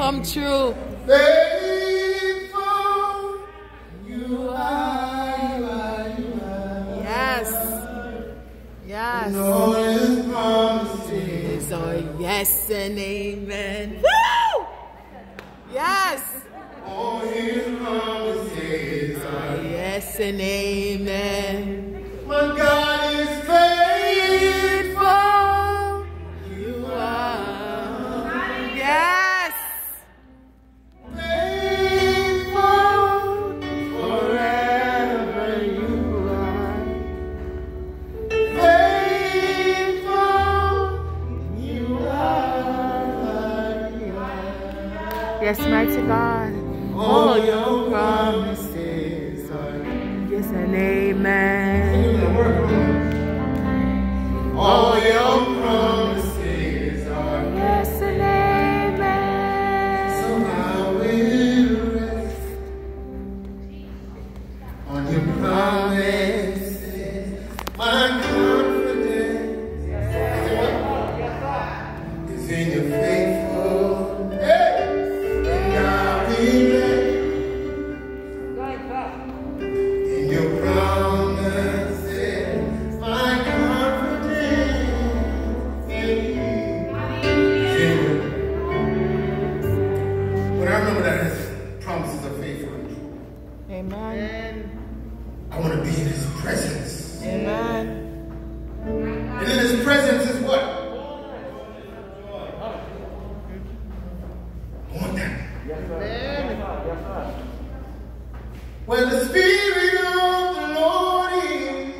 come true. Faithful, you are. Yes. Yes. And all his promises are yes and amen. Woo! Yes. All his promises are yes and amen. My God is faithful. You are. Yes. Faithful forever you are. Faithful you are. Yes, mighty God. All your promises are yes and amen. All your promises are yes and amen. So I will rest on your promises. My confidence is in your faithfulness. And I will rest in your promises. My confidence in you. But I remember that his promises are faithful and true. Amen. I want to be in his presence. Amen. And in his presence is what? I want that. Where the Spirit of the Lord is,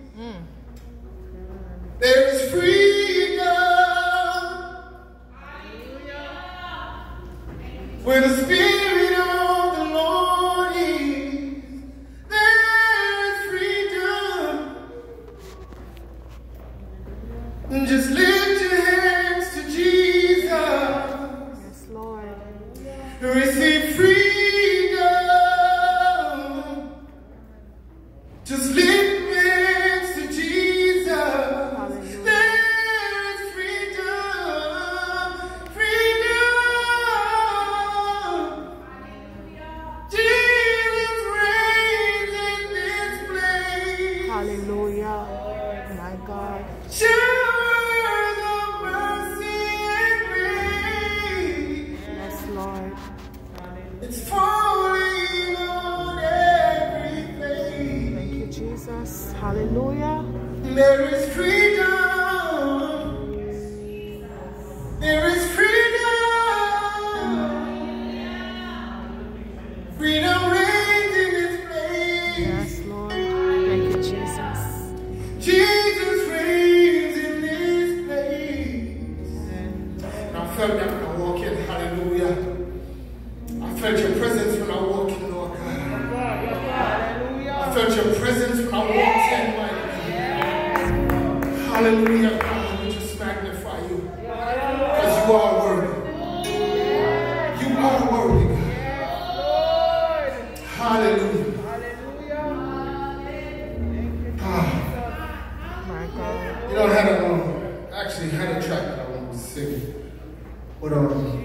there is freedom. Where the Spirit of the Lord is, there is freedom. And just lift your hands to Jesus. Yes, Lord. Receive freedom. Just lift your hands to Jesus. There is freedom. Freedom. Jesus reigns in this place. Hallelujah. My God. Showers of mercy and grace. Yes, Lord. It's falling on everything. Thank you, Jesus. Hallelujah. There is freedom. There is freedom. Freedom reigns in this place. Yes, Lord. Thank you, Jesus. Jesus reigns in this place. And I felt that when I walk in. Hallelujah. I felt your presence when I walk in, Lord God. I felt your presence when I walked in, mighty God. Hallelujah, God. We just magnify you. Because you are worthy. You are worthy, God. Hallelujah. My God. You know, I actually had a track that I wanted to sing. But